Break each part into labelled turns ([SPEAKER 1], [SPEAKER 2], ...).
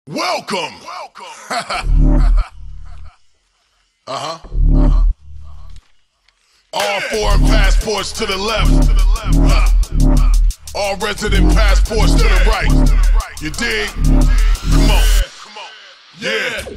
[SPEAKER 1] Welcome. All foreign passports to the left. All resident passports to the right. You dig? Come on. Yeah.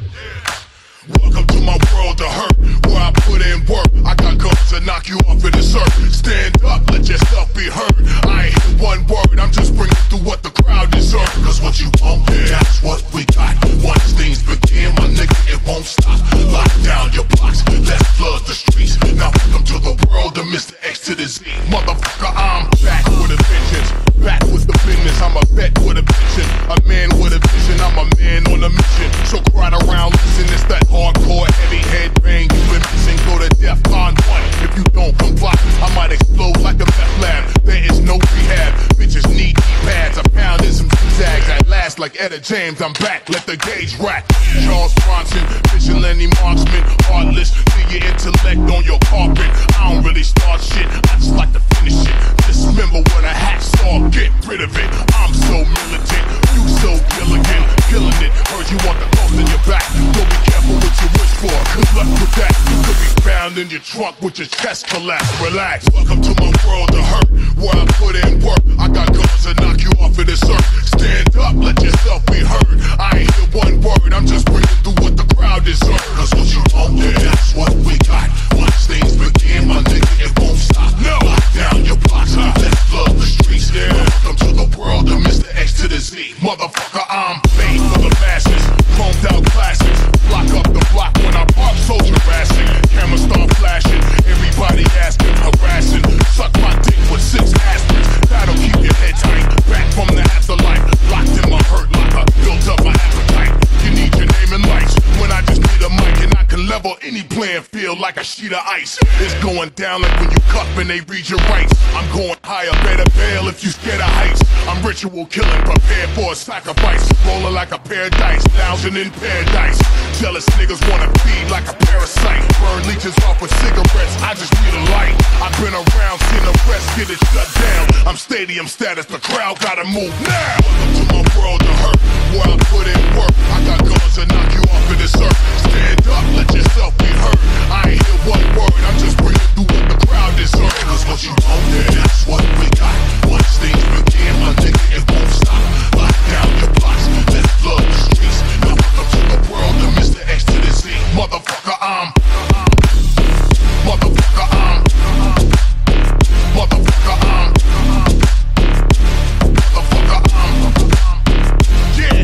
[SPEAKER 1] Welcome to my world of hurt, where I put in work. I got guns to knock you off in the circle. Stand up, let yourself be heard. I ain't hear one word, I'm just bringing through what the crowd deserves. Cause what you want, that's what we got. Once things begin, my nigga, it won't stop. Lock down your blocks, let's flood the streets. Now welcome to the world of Mr. X to the Z. Motherfucker, I'm back with a vengeance. Back with the business, I'm a vet with a vision. A man with a vision, I'm a man on a mission. So crowd around, listen, it's that hardcore, heavy head bang you been missing. Go to DEFCON 1. If you don't comply, I might explode like a meth lab. There is no rehab. Bitches need pads. I pound in some zigzags. At last, like Etta James, I'm back. Let the gauge rack. Charles Bronson, vigilante marksman, heartless. Leave your intellect on your carpet. I don't really start shit. I just like to finish it. Just remember what a hacksaw. Get rid of it. I'm so militant. You so Gilligan. Killing it. Heard you want the clothes in your back. Don't be careful what you wish for. Good luck with that. You could be found in your trunk with your chest collapsed. Relax. Welcome to my world of hurt, where I put in work. I got guns to knock you off of this earth. Stand up, let yourself be heard. I ain't hear one word. I'm just bringing through what the crowd deserves. Cause what you want, that's what we got. Once things begin, my nigga, it won't stop. No. Lock down your blocks, let's flood the streets. Yeah. Welcome to the world of Mr. X to the Z. Motherfucker, I'm made for the masses. Chromed out classics. Block up the block when I park soldier harassing. Cameras start flashing. Everybody asking, harassing. Suck my dick with 6 aspirins. That'll keep your head tight. Back from the afterlife. Locked in my hurt locker. Built up my appetite. You need your name and lights. When I just need a mic and I can level any playing field like a sheet of ice. It's going down like when you cuff and they read your rights. I'm going higher, better bail if you scared of heights. I'm ritual killing, prepared for a sacrifice. Rolling like a pair of dice, thousand in paradise. Jealous niggas wanna feed like a parasite. Burn leeches off with cigarettes, I just need a light. I've been around, seen the rest get it shut down. I'm stadium status, the crowd gotta move now. Welcome to my world of hurt, where I put in work. I got guns to knock you off of this earth. Stand up, let yourself be heard. I ain't hear one word, I'm just bringing through what the crowd deserves. Cause what you want, that's what we got. Once things begin, my nigga, it won't stop. Lock down your blocks, let's flood the streets. Now welcome to the world of Mr. X to the Z. Motherfucker, I'm Motherfucker, I'm Motherfucker, I'm Motherfucker, I'm Yeah.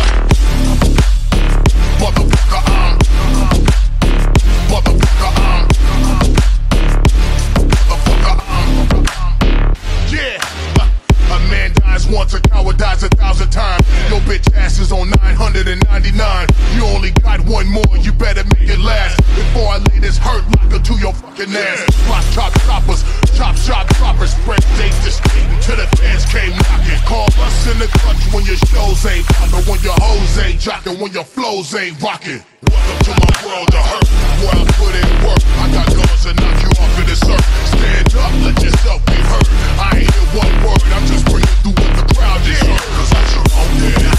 [SPEAKER 1] Motherfucker, I'm Motherfucker, I'm Motherfucker, I'm Yeah. A man dies once, a coward dies 1,000 times. Your bitch ass is on 999. You only got one more, you better make it last. Before I lay this hurt locker to your fucking ass. Block chop choppers, chop shot droppers. Spread dates to state until the fans came knocking. Call us in the clutch when your shows ain't poppin', when your hoes ain't jockin', when your flows ain't rockin'. Welcome to my world of hurt, where I put in work. I got guns to knock you off of this earth. Stand up, let yourself be heard. I ain't hear one word, I'm just bringing through what the crowd deserves. Cause what you want,